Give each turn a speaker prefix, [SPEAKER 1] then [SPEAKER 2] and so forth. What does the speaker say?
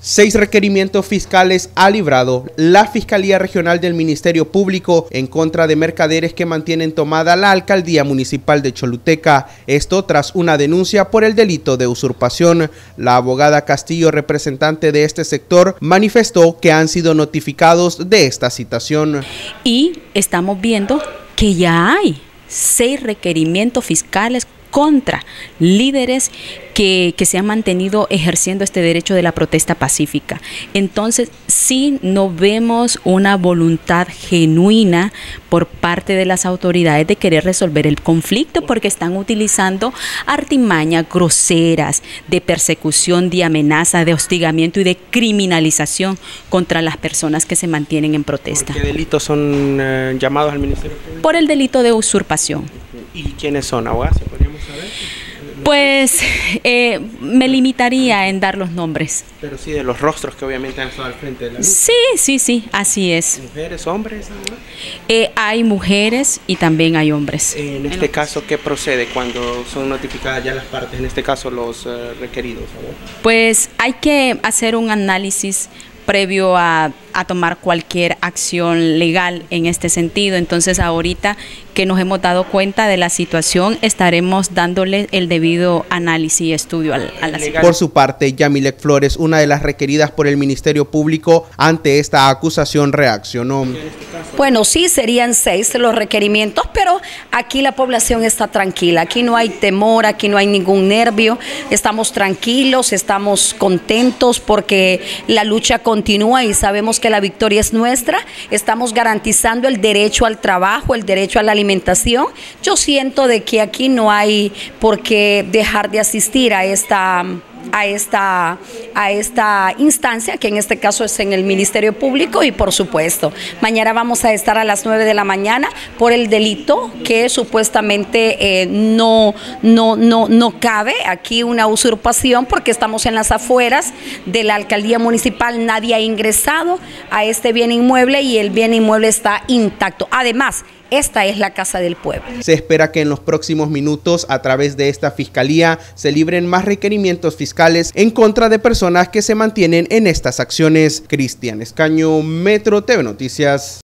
[SPEAKER 1] 6 requerimientos fiscales ha librado la Fiscalía Regional del Ministerio Público en contra de mercaderes que mantienen tomada la Alcaldía Municipal de Choluteca. Esto tras una denuncia por el delito de usurpación. La abogada Castillo, representante de este sector, manifestó que han sido notificados de esta citación.
[SPEAKER 2] Y estamos viendo que ya hay 6 requerimientos fiscales contra líderes que se han mantenido ejerciendo este derecho de la protesta pacífica. Entonces, sí no vemos una voluntad genuina por parte de las autoridades de querer resolver el conflicto, porque están utilizando artimañas groseras de persecución, de amenaza, de hostigamiento y de criminalización contra las personas que se mantienen en protesta.
[SPEAKER 1] ¿Por qué delitos son llamados al Ministerio Público?
[SPEAKER 2] Por el delito de usurpación.
[SPEAKER 1] ¿Y quiénes son, abogadas? ¿Podríamos saber?
[SPEAKER 2] Pues me limitaría en dar los nombres.
[SPEAKER 1] Pero sí, de los rostros que obviamente han estado al frente de la lucha.
[SPEAKER 2] Sí, así es.
[SPEAKER 1] ¿Mujeres, hombres?
[SPEAKER 2] Hay mujeres y también hay hombres.
[SPEAKER 1] En este caso, ¿qué procede cuando son notificadas ya las partes, en este caso los requeridos?
[SPEAKER 2] Pues hay que hacer un análisis previo a tomar cualquier acción legal en este sentido. Entonces, ahorita que nos hemos dado cuenta de la situación, estaremos dándole el debido análisis y estudio a la situación.
[SPEAKER 1] Por su parte, Yamilek Flores, una de las requeridas por el Ministerio Público ante esta acusación, reaccionó.
[SPEAKER 3] Bueno, sí, serían 6 los requerimientos, pero aquí la población está tranquila, aquí no hay temor, aquí no hay ningún nervio, estamos tranquilos, estamos contentos porque la lucha continúa y sabemos que la victoria es nuestra. Estamos garantizando el derecho al trabajo, el derecho a la alimentación. Yo siento de que aquí no hay por qué dejar de asistir a esta instancia, que en este caso es en el Ministerio Público, y por supuesto, mañana vamos a estar a las 9 de la mañana por el delito que supuestamente no cabe aquí, una usurpación, porque estamos en las afueras de la Alcaldía Municipal, nadie ha ingresado a este bien inmueble y el bien inmueble está intacto. Además, esta es la Casa del Pueblo.
[SPEAKER 1] Se espera que en los próximos minutos, a través de esta fiscalía, se libren más requerimientos fiscales en contra de personas que se mantienen en estas acciones. Cristian Escaño, Metro TV Noticias.